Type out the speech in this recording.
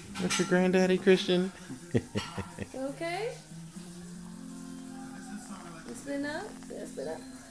That's your granddaddy, Christian. Okay? You spin up? Yeah, spin up.